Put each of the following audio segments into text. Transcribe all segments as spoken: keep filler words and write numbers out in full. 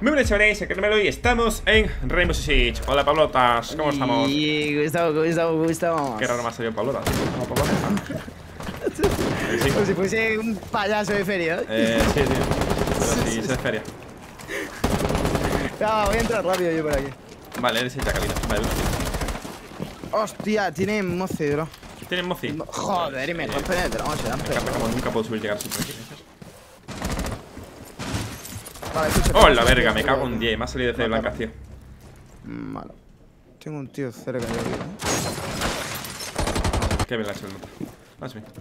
Muy buenas chavales, que no me lo y estamos en Rainbow Six Siege. Hola Pablotas, ¿cómo estamos? Y Gustavo, Gustavo, Gustavo. Qué raro me ha salido Pablota, tío. ¿Cómo Pablota? Sí. Como si fuese un payaso de feria. Eh, sí, tío. Pero sí, se es feria. No, voy a entrar rápido yo por aquí. Vale, eres el chacalito. Vale, hostia, tiene moce, bro. ¿tienes mozi? Joder, y me rompen el dron, se dan Me encanta como nunca puedo subir y llegar sin por aquí. Vale, escucha. ¡Oh, la verga! Me cago en diez. Me ha salido de C blancas, tío. Malo. Tengo un tío cerca de aquí, ¿eh? Qué bien la he hecho el nota. Más bien.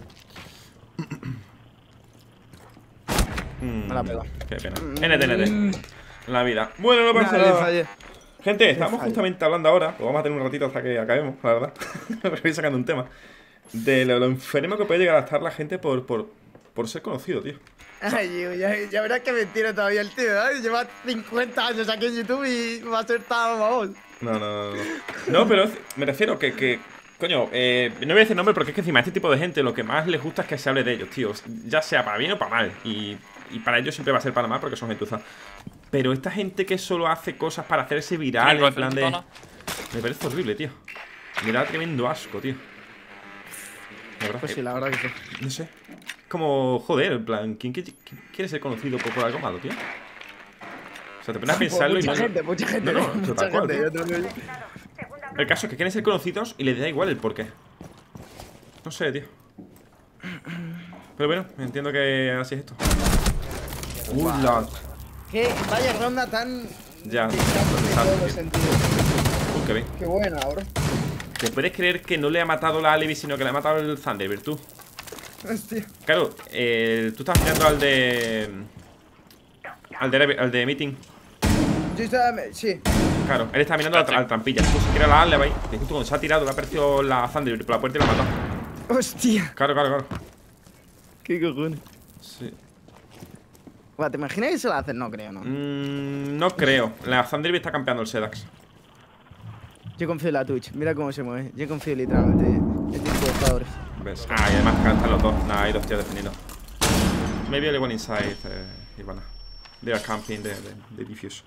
Me la pego. Qué pena. N T, N T. La vida. Bueno, no pasa nada. Gente, estamos justamente hablando ahora. Pues vamos a tener un ratito hasta que acabemos, la verdad. Voy sacando un tema. De lo, lo enfermo que puede llegar a estar la gente por, por, por ser conocido, tío. Ay, ya, ya verás que mentira todavía el tío, ¿eh? Lleva cincuenta años aquí en YouTube y va a ser tan vamos. No, no, no, no. No, pero me refiero que, que coño, eh, no voy a decir nombre porque es que encima a este tipo de gente lo que más les gusta es que se hable de ellos, tío. Ya sea para bien o para mal. Y, y para ellos siempre va a ser para mal porque son gentuzas. Pero esta gente que solo hace cosas para hacerse viral, en plan de... Me parece horrible, tío. Me da tremendo asco, tío. Pues sí, la verdad que sí. No sé. Como, joder, en plan, ¿quién, quién, quién quiere ser conocido por, por algo malo, tío? O sea, te pones a pensarlo mucha y no... gente, mucha gente, no, no, mucha tal cual, gente. tío. Yo El caso es que quieren ser conocidos y les da igual el porqué. No sé, tío. Pero bueno, entiendo que así es esto. Uh, la... Qué vaya ronda tan... Ya. En todos los sentidos. Uh, qué bien. Qué buena, bro. ¿Te puedes creer que no le ha matado la Alibi, sino que le ha matado el Thunderbird, tú? Hostia. Claro, eh, tú estás mirando al de... Al de, al de Meeting. Yo estaba... Sí. Claro, él está mirando al, al trampilla. Tú se quiere la Alibi. Y justo cuando se ha tirado, le ha aparecido la Thunderbird por la puerta y la ha matado. Hostia. Claro, claro, claro. Qué cojones. Sí. Buah, ¿te imaginas que se la hacen? No creo, ¿no? Mm, no creo. La Thunderbird está campeando el Sedax. Yo confío en la Twitch. Mira cómo se mueve. Yo confío literalmente en este tipo de jugadores. ¿Ves? Ah, y además están los dos. Nah, hay dos tíos defendiendo. Maybe only one inside, eh, Ivana. They are camping the, the, the diffuse.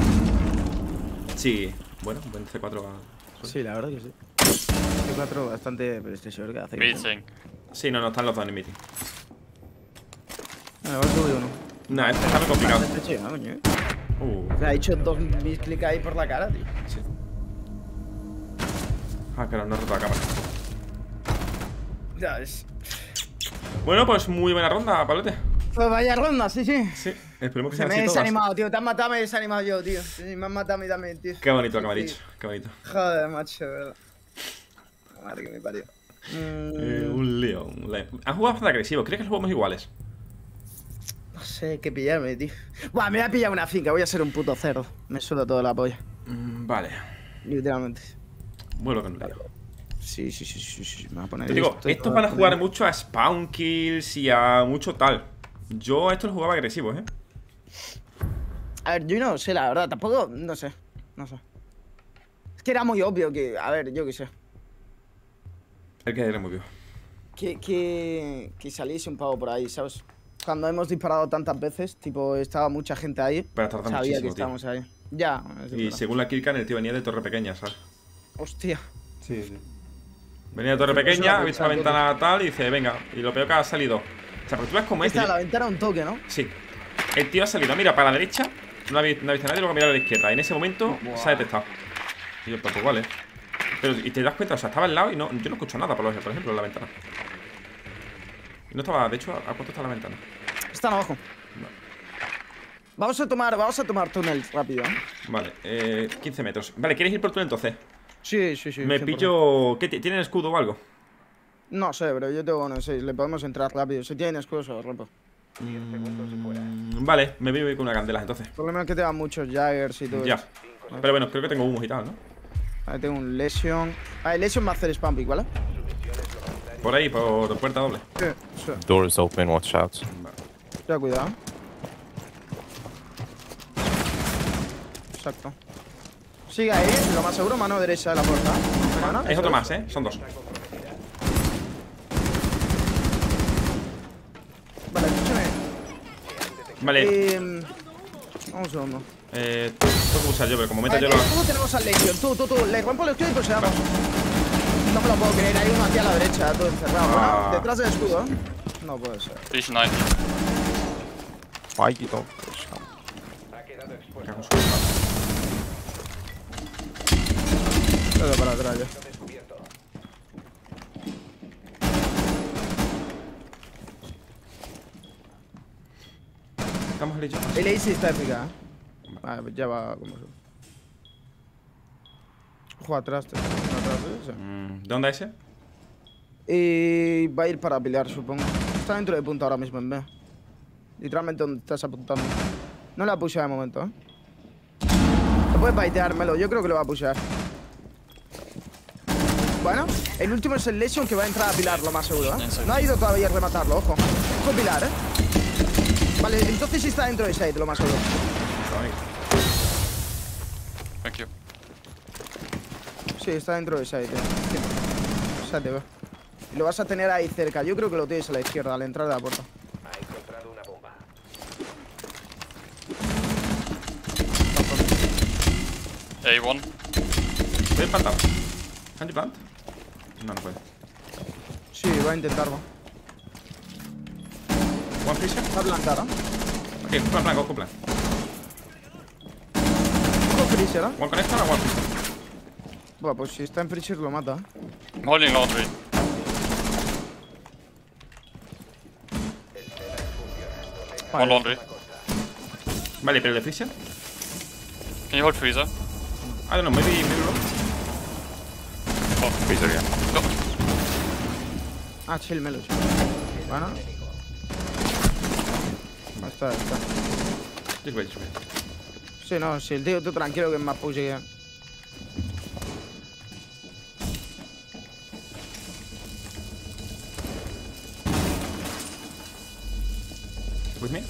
Sí, bueno, un buen C cuatro va. Sí, la verdad que sí. C cuatro bastante, pero estoy seguro que hace. Meeting. Sí, no, no, están los dos en el meeting. Bueno, ahora subo uno. Nah, este está muy complicado. Este chido, ¿no, coño? Uh, Me ha hecho dos clics ahí por la cara, tío. sí. Ah, claro, no he roto la cámara. Ya es. Bueno, pues muy buena ronda, Pablote. Pues vaya ronda, sí, sí. Sí, esperemos que Se sean me he así todas. desanimado, tío. Te has matado, me he desanimado yo, tío. Sí, me has matado a mí también, tío. Qué bonito lo que me ha Sí, dicho, qué bonito. joder, macho, de verdad. Madre que me parió. Mm, Eh, un lío, un lío. Han jugado bastante agresivo, ¿crees que los jugamos iguales? No sé qué pillarme, tío. Buah, me voy a pillar una finca. Voy a ser un puto cerdo. Me suda toda la polla. Mm, vale. Literalmente. Vuelvo con un lío. Sí, sí, sí, sí, sí. Me voy a poner Te digo, esto, estos me voy van a poner- jugar mucho a spawn kills y a mucho tal. Yo a estos los jugaba agresivos, ¿eh? A ver, yo no sé, la verdad. Tampoco, no sé. No sé. Es que era muy obvio que, a ver, yo qué sé. El que era muy bien. Que, que, que saliese un pavo por ahí, ¿sabes? Cuando hemos disparado tantas veces, tipo, estaba mucha gente ahí. Pero tarda Sabía muchísimo, que estábamos ahí. Ya. es Y verdad. según la killcam, el tío venía de torre pequeña, ¿sabes? Hostia. Sí, sí. Venía de torre pequeña, ha visto la ventana tal y dice, venga. Y lo peor que ha salido. O sea, porque tú ves cómo es. Esta, tío. la ventana un toque, ¿no? Sí. El tío ha salido, mira, para la derecha. No ha, vi- no ha visto a nadie, luego ha mirado a la izquierda. Y en ese momento Buah. se ha detectado. Y yo, pues igual, ¿eh? Pero, y te das cuenta, o sea, estaba al lado y no, yo no escucho nada, por ejemplo, en la ventana. Y no estaba, de hecho, ¿a cuánto está la ventana? Están abajo. Vamos a tomar, vamos a tomar túnel rápido, ¿eh? Vale, eh, quince metros. Vale, ¿quieres ir por tú entonces? Sí, sí, sí. Me cien por cien. pillo... ¿Qué, ¿Tienen escudo o algo? No sé, pero yo tengo uno seis. Le podemos entrar rápido. Si tienen escudos o rompo. Mm, vale, me voy con una candela entonces. El problema es que tengan muchos Jaggers y todo. Ya. eso. Pero bueno, creo que tengo humos y tal, ¿no? Vale, tengo un Lesion. Ah, el Lesion va a hacer spam pick, ¿vale? Por ahí, por puerta doble. Sí, sí. Door is open, watch out. Ya, cuidado. Exacto. Sigue ahí, lo más seguro, mano derecha de la puerta. Mano, Es eso otro más, ¿eh? Son dos. Vale, escúchame. Vale, Eh, vamos un segundo. Eh, tengo que usar yo, pero como meta Vale, yo lo. todos tenemos al Legion. Tú, tú, tú. Le rompo el escudo y pues se vamos. No me lo puedo creer. Hay uno aquí a la derecha, todo encerrado. Ah. Bueno, detrás del escudo, ¿eh? No puede ser. He's ninety. Why you don't push up? Cago en su puta. Todo para atrás ya. Estamos hechos. El Ace está épica, ¿eh? Vale, pues ya va como eso. Ojo atrás, te- atrás de ese. Mm, ¿De dónde es ese? Y va a ir para pelear, supongo. Está dentro de punto ahora mismo en B. Literalmente donde estás apuntando. No la pushe de momento, ¿eh? No puedes baiteármelo, yo creo que lo va a pushear. Bueno, el último es el Legion que va a entrar a pilar, lo más seguro, ¿eh? No ha ido todavía a rematarlo, ojo. Ojo pilar, ¿eh? Vale, entonces sí está dentro de side, lo más seguro. Thank you. Sí, está dentro de side, eh. O sea, te veo. Y lo vas a tener ahí cerca. Yo creo que lo tienes a la izquierda, al entrar de la puerta. Ha encontrado una bomba. A one. ¿Puedes plantar? ¿Can you plant? No, no puede. Sí, va a intentarlo. ¿One freezer? Va a plantar, ¿eh? Ok, plan, plan, go, plan. Ojo freezer, ¿eh? ¿One connector o one freezer? Buah, pues si está en freezer lo mata, ¿eh? I'm holding laundry. One laundry. Vale, pero el de freezer. Can you hold freezer? I don't know, maybe, maybe wrong. Freezer, yeah. Go. Ah, chill, Melo. chill. Bueno. Ahí está, ahí está. Just wait, just wait. Sí, no, sí, el tío, tú tranquilo que es más push que... With me?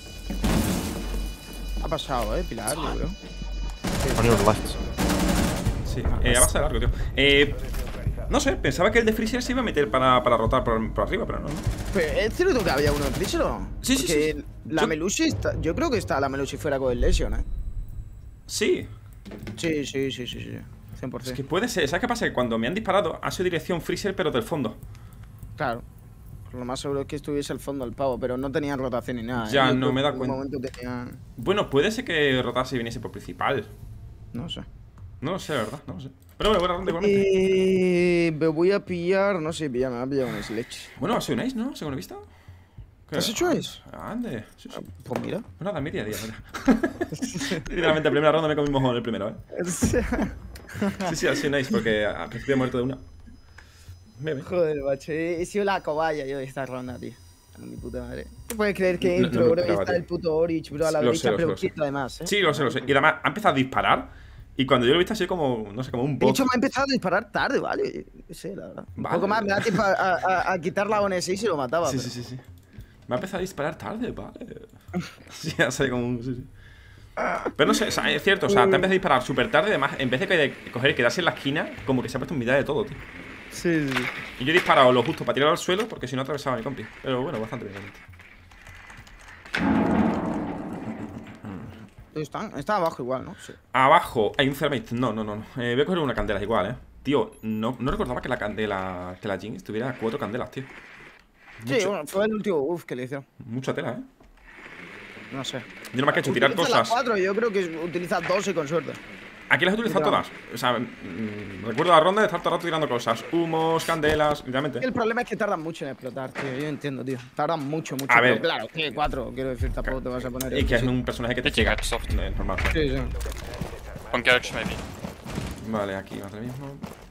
Ha pasado, eh, Pilar, yo creo. On your left. Sí, eh, va a ser largo, tío. Eh, no sé, pensaba que el de freezer se iba a meter para, para rotar por, por arriba, pero no, no. Pero ¿es cierto que había uno en freezer o no? Sí, sí, Porque sí, sí. la Yo- Melusi está... Yo creo que está la Melusi fuera con el Legion, eh. Sí, Sí, sí, sí, sí, sí. cien por es ciento. que puede ser. ¿Sabes qué pasa? Que cuando me han disparado ha sido dirección freezer, pero del fondo. Claro. Lo más seguro es que estuviese al fondo el pavo, pero no tenían rotación ni nada. Ya, ¿eh? Yo no creo me que da en un cuenta. momento tenían... Bueno, puede ser que rotase y viniese por principal. No sé. No lo sé, la verdad, no lo sé. Pero bueno, buena ronda igualmente. Eh, me voy a pillar, no sé, pillar, me va a pillar un Sledge. Bueno, ha sido un ace, ¿no? Según he visto. ¿Qué? ¿Has hecho ace? Ande. Sí, sí. Pues mira. Pues nada, media día, mira. Literalmente, primera ronda me comí un mojón el primero, ¿eh? Sí, sí, ha sido un ace porque al principio he muerto de una. Bebe. Joder, macho, he he sido la cobaya yo de esta ronda, tío. Mi puta madre. ¿Te puedes creer que No- entro, no me bro? Y esperaba, está tío. el puto Orich, bro, a la Lo sé, derecha, lo sé, pero lo sé. quieto además, eh? Sí, lo sé, lo sé. Y además ha empezado a disparar. Y cuando yo lo he visto ha sido como, no sé, como un De bot. hecho, me ha empezado a disparar tarde, ¿vale? No sé, la verdad. Un Vale. poco más, me da tiempo a, a, a quitar la O N seis y lo mataba. Sí, pero- sí, sí, sí. Me ha empezado a disparar tarde, vale. Sí, ha salido como un... Sí, sí. Pero no sé, o sea, es cierto, o sea, te ha empezado a disparar súper tarde. Además, en vez de que- coger y quedarse en la esquina, como que se ha puesto en mitad de todo, tío. Sí, sí. Y yo he disparado lo justo para tirarlo al suelo, porque si no atravesaba a mi compi. Pero bueno, bastante bien, realmente. Están, está abajo igual, ¿no? Sí. Abajo hay un thermite. No, no, no. no. Eh, voy a coger una candela igual, eh. Tío, no, no recordaba que la candela, que la Jinx tuviera cuatro candelas, tío. Sí, Mucho- bueno, fue el último buff que le hicieron. Mucha tela, eh. No sé. Yo no me he hecho tirar Utiliza las cosas. cuatro, yo creo que utiliza dos y con suerte. Aquí las he utilizado Cuidado. todas. O sea, mm, recuerdo la ronda de estar todo el rato tirando cosas. Humos, candelas, literalmente. El problema es que tardan mucho en explotar, tío. Yo entiendo, tío. Tardan mucho, mucho. A pero ver. claro, que cuatro, quiero decir, tampoco te vas a poner. Y que es sí. un personaje que te Thinking chica. at soft. No, es normal. Sí, sí. One garage maybe. Vale, aquí ahora mismo.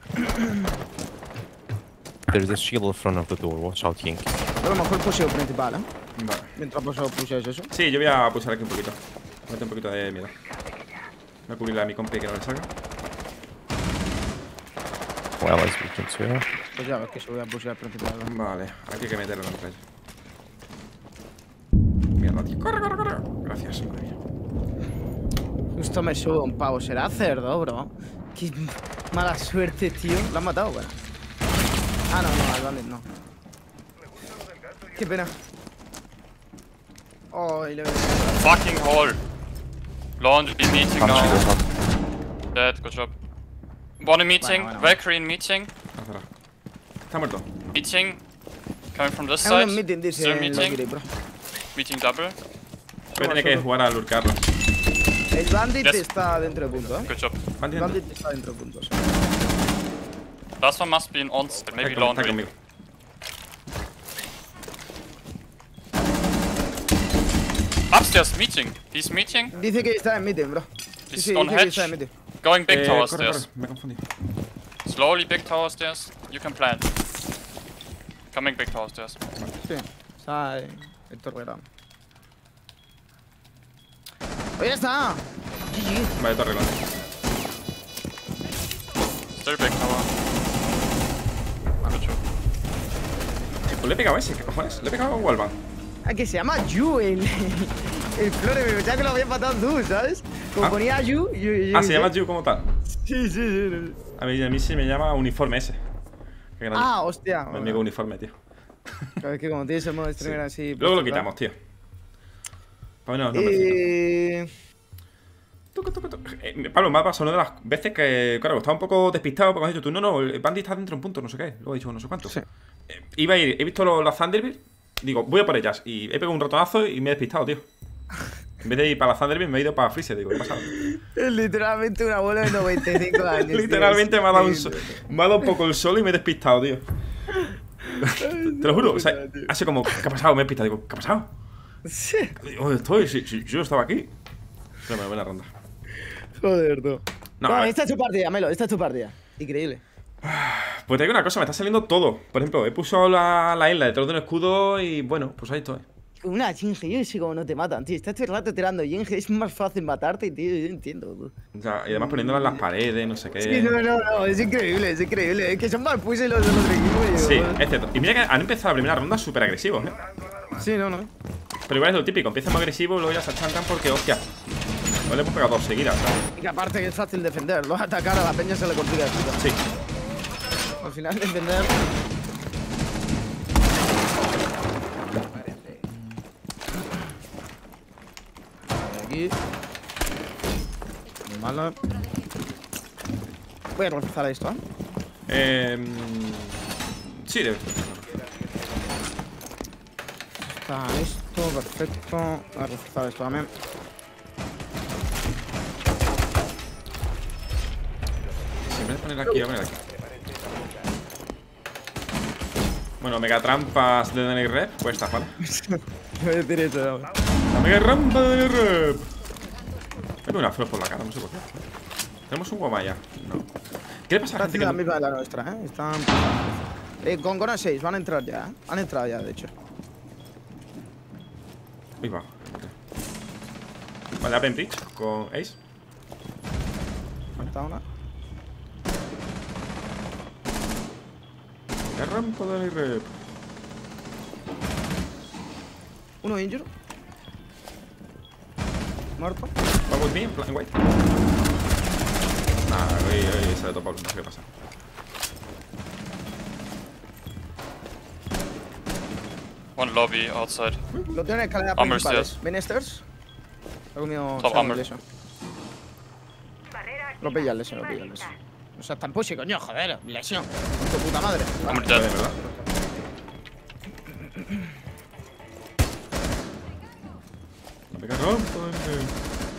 There's a shield in front of the door. Watch out, Yink. Pero a lo mejor puseo principal, ¿eh? Vale. Mientras pues puseas eso. Sí, yo voy a pulsar aquí un poquito. Mete un poquito de miedo. Voy a cubrirle a mi compi que no le salga. Well, as we can see. Pues ya ves que se voy a pusear principal. ¿no? Vale, aquí hay que meterlo en el play. Mierda, tío. Corre, corre, corre. Gracias, madre mía. Justo me sube un pavo. ¿Será cerdo, bro? Qué mala suerte, tío. ¿Lo han matado, bueno? Ah, no, no, al bandit no. Qué pena. Oh, y le veo. Fucking hole. Laundry meeting Punch goes now. up. Dead, good job. One in meeting, Bueno, bueno, Valkyrie in meeting. Ah, cerrado. Está muerto. Meeting. Coming from this Es side. un meeting, dice Still el meeting. Valkyrie, bro. Meeting double. Voy a tener que jugar a lurkarlo. El Bandit Yes. está dentro de punto, eh. Good job. Van El tirando. Bandit está dentro de puntos. Last one must be in on-site, maybe Está con- está laundry. conmigo. Upstairs meeting. He's meeting. Dice que está en meeting, bro. Sí, He's sí, on dice que hatch. está en meeting. Going big Eh, tower corre, corre. stairs. Me confundí. Slowly big tower stairs. You can plant. Coming big tower stairs. Sí, está en el torregrama. ¡Oye, está! G G. Vale, todo arreglado. Still big tower. Good job. Pues le he pegado a ese, ¿qué cojones? Le he pegado a Wallbang. Ah, que se llama Yu, el, el Flore, me pensaba que lo había matado tú, ¿sabes? Como Ah. ponía Yu, yo, yo Ah, qué se sé. llama Yu como tal. Sí, sí, sí. A mí, a mí sí me llama Uniforme ese. Qué grande. Ah, hostia. Mi amigo Uniforme, tío. Claro, es que como tienes el modo streamer así... Luego lo pues, quitamos, tío. Para vernos los nombrecitos. Eh... Tucu, tucu, tucu. Eh, Pablo, me ha pasado una de las veces que, claro, estaba un poco despistado porque has dicho tú, no, no, el Bandit está dentro de un punto, no sé qué. Luego he dicho no sé cuánto. Sí. Eh, iba a ir, he visto los, las Thunderbird, digo, voy a por ellas. Y he pegado un ratonazo y me he despistado, tío. En vez de ir para la Thunderbird, me he ido para Freezer, digo, ¿qué ha pasado? Es literalmente un abuelo de noventa y cinco años. tío. Literalmente me ha, dado un Sí, so- me ha dado un poco el sol y me he despistado, tío. Te lo juro, o sea, hace como, ¿qué ha pasado? Me he despistado, digo, ¿qué ha pasado? Sí. Digo, ¿dónde estoy? Si, si yo estaba aquí. Pero me buena ronda. Joder, tú. No, No, a ver. esta es tu partida, Melo, esta es tu partida. Increíble. Pues te digo una cosa, me está saliendo todo. Por ejemplo, he puesto la, la isla detrás de un escudo y bueno, pues ahí estoy. Una Jinge, yo sé cómo no te matan, tío. Estás todo el rato tirando Jinge, es más fácil matarte, tío. Yo entiendo, tú. O sea, y además poniéndola en las paredes, no sé qué. Sí, no, no, no, es increíble, es increíble. Es que son más puses los del otro equipo. Sí, yo- es cierto. Y mira que han empezado la primera ronda súper agresivos, ¿eh? Sí, no, no. Pero igual es lo típico, empiezan muy agresivos, luego ya se achancan porque, hostia. No le hemos pegado dos seguidas, ¿sabes? Y que aparte que es fácil defender, los atacar a la peña se le complica de puta. Sí. Al final defender. Aquí. Muy mala. Voy a reforzar esto, ¿eh? Eh, sí, debe ser. Está esto, perfecto. Voy a reforzar esto también. Si en vez de poner aquí, voy a poner aquí. Bueno, mega trampas de D N I Rep, pues está, ¿vale? Voy a decir eso, ¿no? La mega rampa de D N I Rep. Tengo una flor por la cara, no sé por qué. Tenemos un guamaya. No. ¿Qué le pasa a la Está gente la que... misma de la nuestra, ¿eh? Están... Eh, con Gona seis, van a entrar ya, ¿eh? Han entrado ya, de hecho. Uy, va. Vale, Open Bridge con Ace. Falta una. La rampa de D N I Rep. Uno injured. Muerto. Va with me en plan white. Nah, uy, uy, se le topa, no sé qué pasa. One lobby outside. Lo tienen en escalera Armor principales. stairs. ¿Ven stairs? Lo comido... Top se ha armor. leso. Lo pilla el leso, lo pilla el leso. O sea, tan pussy, coño, joder. Lesión. Tu puta madre. I'm Vale, dead. ¿verdad? La mega rampa de D N I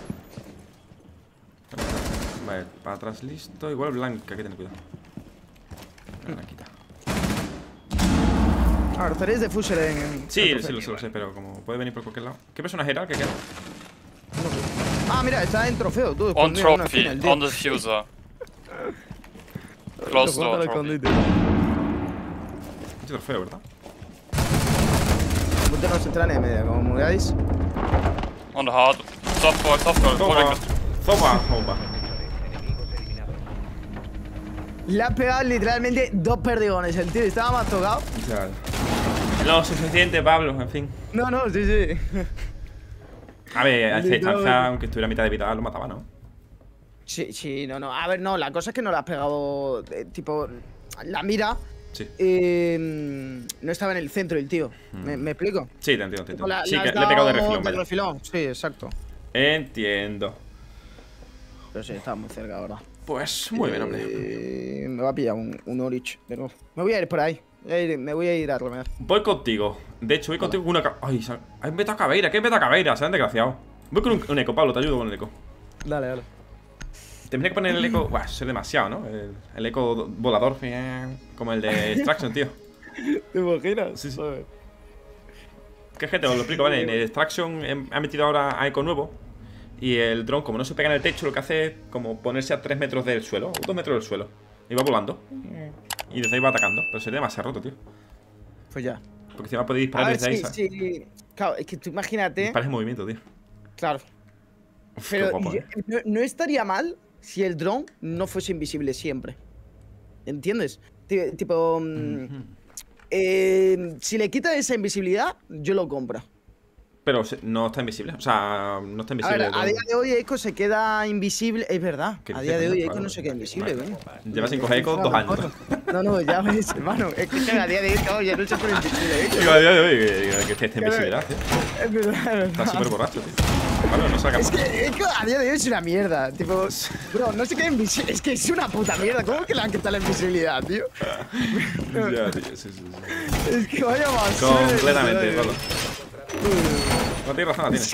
Rep. Vale, para atrás listo. Igual blanca, hay que tener cuidado. Blanquita. A ver, tenéis de Fusher en... en Sí, el sí, lo trofeo. sé, lo sé, pero como puede venir por cualquier lado. ¿Qué personaje era el que queda? No sé. Ah, mira, está en trofeo, tú. On escondido en una trophy, esquina, el tío. on diffuser. Close Te falta door el trophy. escondite. Mucho trofeo, ¿verdad? Ponte no central en media, como veáis. On the hard. Soft door, soft door. Toma, Holding toma, toma. Le ha pegado literalmente dos perdigones. El tío estaba más tocado. Claro. Lo suficiente, Pablo, en fin. No, no, sí, sí. A ver, a esta Literalmente. distancia, aunque estuviera a mitad de vida, lo mataba, ¿no? Sí, sí, no, no. A ver, no, la cosa es que no le has pegado. eh, tipo, la mira. Sí. eh, no estaba en el centro el tío. ¿Me, me explico? Sí, te entiendo, te entiendo. La- Sí, la que has le he pegado de dado refilón, de vaya. refilón. Sí, exacto. Entiendo. Pero sí, estaba muy cerca, ahora. Pues muy bien, hombre. Eh, me va a pillar un, un Orich de nuevo. Me voy a ir por ahí. Voy a ir- me voy a ir a remediar. Voy contigo. De hecho, voy contigo con una... ca- Ay, sa- hay meta caveira. ¿Qué meta caveira? Se han desgraciado. Voy con un, un eco, Pablo. Te ayudo con el eco. Dale, dale. Tendría que poner el eco... Buah, eso es demasiado, ¿no? El, el eco do- volador. eh, Como el de Extraction, tío. ¿Te imaginas? Sí, sí. Que es que te os lo explico, ¿vale? En el Extraction em, ha metido ahora a eco nuevo. Y el dron, como no se pega en el techo, lo que hace es como ponerse a tres metros del suelo. O dos metros del suelo. Y va volando. Y desde ahí va atacando. Pero sería demasiado roto, tío. Pues ya. Porque encima puede A disparar ver, desde ahí, sí, ¿sabes? sí. Claro, es que tú imagínate. Disparas en movimiento, tío. Claro. Uf, qué Pero guapo, yo- ¿eh? no, no estaría mal si el dron no fuese invisible siempre. ¿Entiendes? Ti- tipo. mm, Ujú. eh, si le quita esa invisibilidad, yo lo compro. Pero se- no está invisible. O sea, no está A invisible. ver, a todo. día de hoy Echo se queda invisible. Es verdad. ¿Qué A dices, día de coño? hoy Echo Claro. no se queda invisible, Vale. coño. Lleva sin coger eco dos años. No, no, ya ves, hermano. Es que a día de hoy no, ya no se pone invisible, Echo. Digo, a día de hoy que, que esté esta invisibilidad, tío. Es verdad, es verdad. Está súper borracho, tío. Claro, no saca Es más. que Echo a día de hoy es una mierda. Tipo, bro, no se queda invisible. Es que es una puta mierda. ¿Cómo que le han quitado la invisibilidad, tío? Ya, tío, sí, sí, sí. Es que vaya basura. Completamente, tío. Pablo. No tienes razón, la tienes.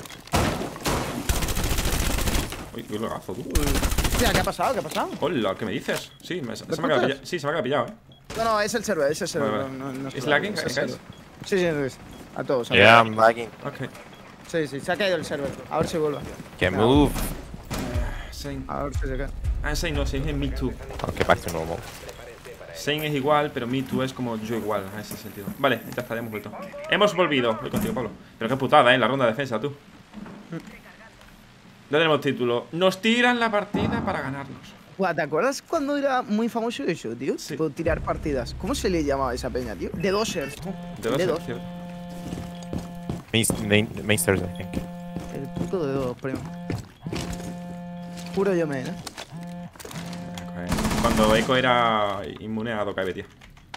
Uy, uy, logazo, tú. Hostia, ¿qué ha pasado? ¿Qué ha pasado? Hola, ¿qué me dices? Sí, me, se me ha escuchas? quedado pillado. Sí, se me ha quedado pillado, eh. No, no, es el server, es el server. Vale, vale. No, no, no ¿Es es lagging, es el guys? server. Sí, sí, sí. A todos. a Yeah, todos. I'm lagging. Ok. Sí, sí, se ha caído el server. A ver si vuelve. Can't No. move. Same. A ver si se cae. Ah, Same no, Same es Me Too. Okay, back to normal. Same es igual, pero Me Too es como yo igual, en ese sentido. Vale, ya está, ya hemos vuelto. Hemos volvido. Voy contigo, Pablo. Pero qué putada, eh, en la ronda de defensa, tú. Ya tenemos título. Nos tiran la partida para ganarnos. Buah, ¿te acuerdas cuando era muy famoso eso, tío? Sí. Tipo, tirar partidas. ¿Cómo se le llamaba a esa peña, tío? De dosers. De dos, De dos. cierto. Main, main, main stairs, I think. El puto de dos, primo. Puro yo me, ¿eh? Ok. Cuando Echo era inmune a Dokabe, tío.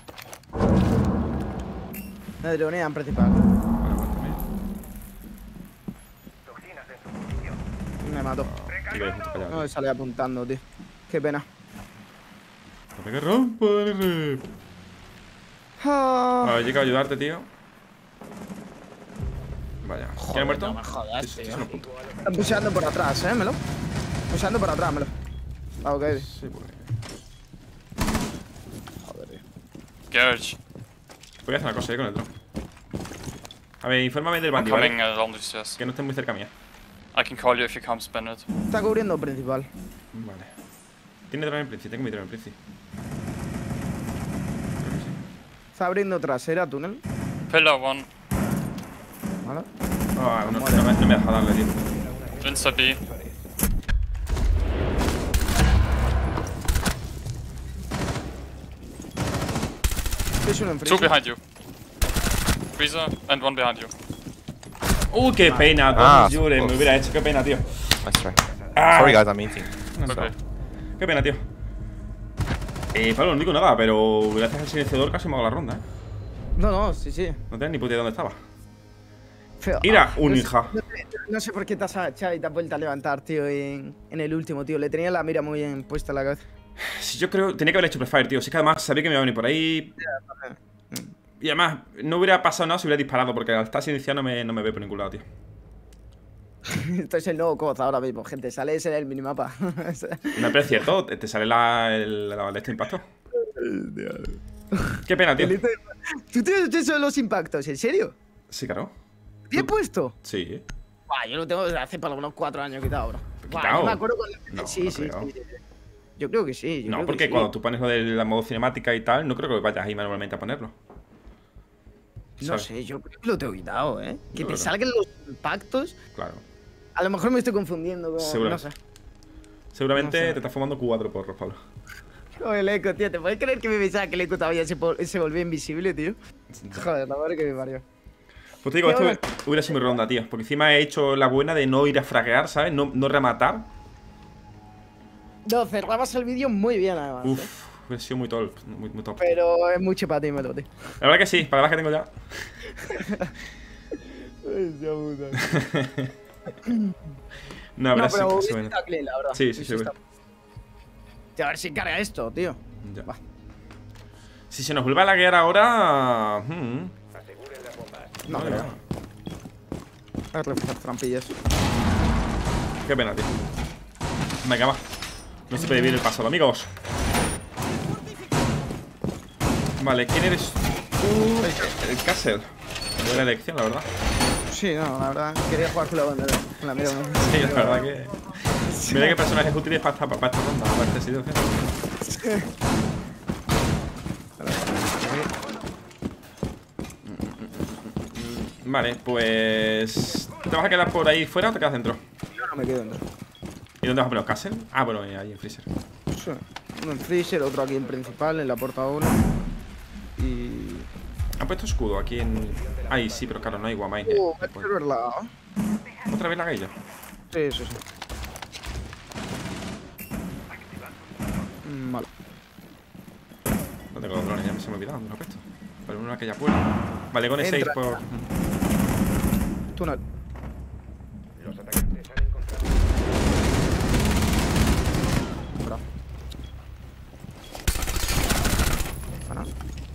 Me dronean principal. Vale, aguántame. Me mató. Y veis, mucho callado, No tío. me sale apuntando, tío. Qué pena. Dame que rompa, dale. Ah. Vale, he llegado a ayudarte, tío. Vaya. ¿Quién ha muerto? no me jodas, Sí, sí, tío. sí, no punto. Están puseando por atrás, ¿eh, Melo? Puseando por atrás, Melo. Ah, ok. Sí, pues. Joder, tío. Garage. Voy a hacer una cosa, eh, con el drone. A ver, infórmame del I'm bandí, coming ¿vale? uh, along the stairs. Que no esté muy cerca mía. I can call you if you come, Bennett. Está cubriendo principal. Vale. Tiene drone en principio, tengo mi drone en principio. Está abriendo trasera, túnel. Pillar one. ¿Vale? Ah, no, no, me, no me deja darle, tío. Insta B. Es uno en Two freezer. behind you. Freezer and one behind you. Uh, qué pena, Ah, Tom Jure, me close. hubiera hecho, qué pena, tío. Nice try. Ah. Sorry, guys, I'm eating. Okay. Qué pena, tío. Eh, Pablo, no digo nada, pero gracias al silenciador casi me hago la ronda, eh. No, no, sí, sí. No tenía ni puta idea de dónde estaba. Pero, Mira, ah, un no sé- hija. No, sé- no sé por qué te has agachado y te has vuelto a levantar, tío, en, en el último, tío. Le tenía la mira muy bien puesta en la cabeza. Si yo creo, tenía que haber hecho prefire, tío. Si es que además sabía que me iba a venir por ahí. Y además, no hubiera pasado nada si hubiera disparado, porque al estar silenciado no me, no me ve por ningún lado, tío. Esto es el nuevo C O D ahora mismo, gente. Sale ese en el minimapa. No, pero es cierto, te te sale la, el, la, este impacto. Qué pena, tío. ¿Tú tienes eso de los impactos? ¿En serio? Sí, claro. ¿Te he puesto? Sí. Buah, yo lo tengo desde hace por lo menos cuatro años quitado, bro. Buah, ¿Quitado? yo me acuerdo cuando... No, sí, no sí, creo. sí, sí, sí. Yo creo que sí. yo No, creo que porque sí. cuando tú pones lo de la modo cinemática y tal, no creo que vayas ahí manualmente a ponerlo. No ¿sabes? sé, yo creo que lo tengo quitado, ¿eh? Que Yo te creo que- salgan los impactos. Claro. A lo mejor me estoy confundiendo con... Seguro. No sé. Seguramente No sé. te estás fumando cuatro porros, Pablo. Joder, el eco, tío. ¿Te puedes creer que me pensaba que el eco todavía se, po- se volvía invisible, tío? Joder, la madre que me parió. Pues te digo, Tío, esto bueno. hubiera- hubiera sido mi ronda, tío. Porque encima he hecho la buena de no ir a fraguear, ¿sabes? No, no rematar. No, cerrabas el vídeo muy bien, además. ¿eh? Uf, hubiera sido muy top. Muy, muy top. Pero es mucho para ti, Melo, tío. La verdad que sí, para las que tengo ya. No, habrá No, pero sí, sí sí, está clean, la verdad. Sí, sí, sí, está. Tío, a ver si carga esto, tío. Ya. Va. Si se nos vuelve a laguear ahora. Hmm. No, Vale, creo. va. A ver, reforzar trampillas. Qué pena, tío. Venga, va. No se puede vivir el pasado, amigos. Vale, ¿quién eres tú? El Castle. Buena elección, la verdad. Sí, no, la verdad. Quería jugar con la banda. Con la mira. Sí, la verdad que. Mira qué personajes útiles para esta, para esta ronda, para esta situación. Vale, pues. ¿Te vas a quedar por ahí fuera o te quedas dentro? Yo no me quedo dentro. ¿Y dónde vas a poner? ¿Castle? Ah, bueno, ahí en Freezer. Sí. Uno en freezer, otro aquí en principal, en la puerta uno. Y. Han puesto escudo aquí en. Ahí sí, pero claro, no hay guamay. Uh, es verdad. ¿Otra vez la gailla? Sí, sí, sí. Mm, Vale. No tengo drones, ya me se me ha olvidado dónde lo he puesto. Pero uno en aquella puerta. Vale, con seis Entra. por. Túnel. Los atacantes han encontrado. Bra. Pana.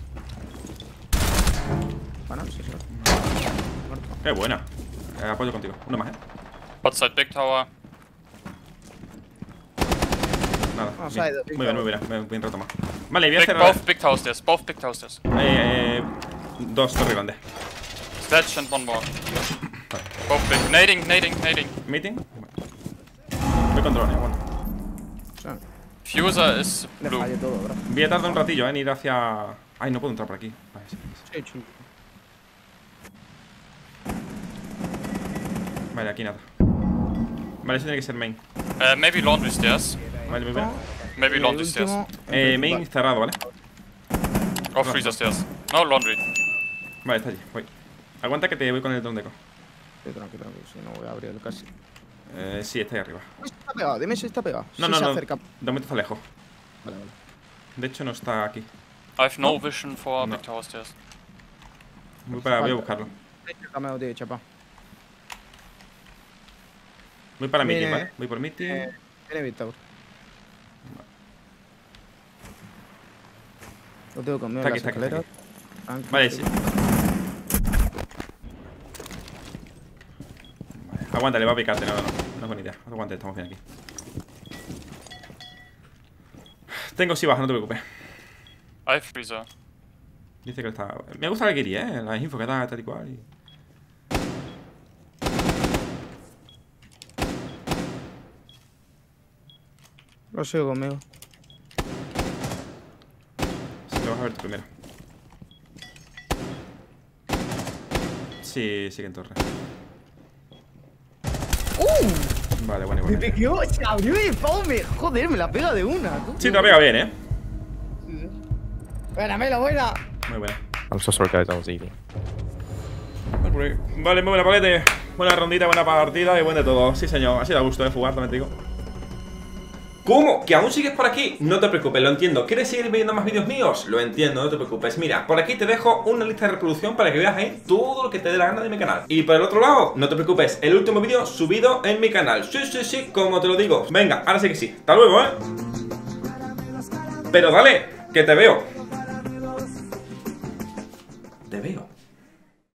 Pana, sí, sí. Muerto. Qué buena. Eh, apoyo contigo. Uno más, eh. Outside big tower. Nada. Ah, bien. side, big Muy bien, muy tower. bien. Bien rato más. Vale, voy a Big, cerrar. both big tower stairs. Both big tower stairs. Eh, eh, dos torres grandes. Sledge and one more. Both big. Nading, nading, nading. Meeting. Voy con drones, bueno. Sí. Fuser is Le blue. fallé todo, bro. Voy a tardar un ratillo, eh, en ir hacia. Ay, no puedo entrar por aquí. Vale, sí, sí. Sí, chulo. Vale, aquí nada. Vale, eso tiene que ser main. Uh, maybe laundry stairs. Vale, muy bien. Maybe Y laundry el stairs. último, Eh, en main principal. cerrado, ¿vale? Or freezer stairs. No, laundry. Vale, está allí, voy. Aguanta que te voy con el drone deco. Sí, tranquilo, que si no voy a abrir el casi. Eh, sí, está ahí arriba. Dime si está pegado, dime si está pegado. No, si no, se no. acerca. De momento está lejos. Vale, vale. De hecho, no está aquí. I have no vision for No. big tower stairs. Voy, para, voy a buscarlo. Cameo, tío, chapa. Voy para Viene- meeting, ¿vale? Voy por meeting. Eh, Viene Victor. Lo tengo conmigo Está en aquí, las está aquí, está escaleras. Tranqui, Vale, sí. Vale, aguanta, le va a picarte, no, no, no. No es buena idea. Aguante, estamos bien aquí. Tengo sí baja, no te preocupes. I have freezer. Dice que está. Me gusta la Kiri, eh. La info que da, tal y cual. Y... Lo sigo conmigo. Sí, lo vas a ver tú primero. Sí, sigue en torre. Vale, bueno, Me igual. pegó, se abrió de fome. Joder, me la pega de una. tú. Sí, te la pega bien, eh. Buena, Melo, buena. Muy buena. I'm so sorry, guys. I was eating. Vale, muy buena palete. Buena rondita, buena partida y buen de todo. Sí, señor. Ha sido a gusto de jugar, también te digo. ¿Cómo? ¿Que aún sigues por aquí? No te preocupes, lo entiendo. ¿Quieres seguir viendo más vídeos míos? Lo entiendo, no te preocupes. Mira, por aquí te dejo una lista de reproducción para que veas ahí todo lo que te dé la gana de mi canal. Y por el otro lado, no te preocupes, el último vídeo subido en mi canal. Sí, sí, sí, como te lo digo. Venga, ahora sí que sí. Hasta luego, ¿eh? Pero dale, que te veo.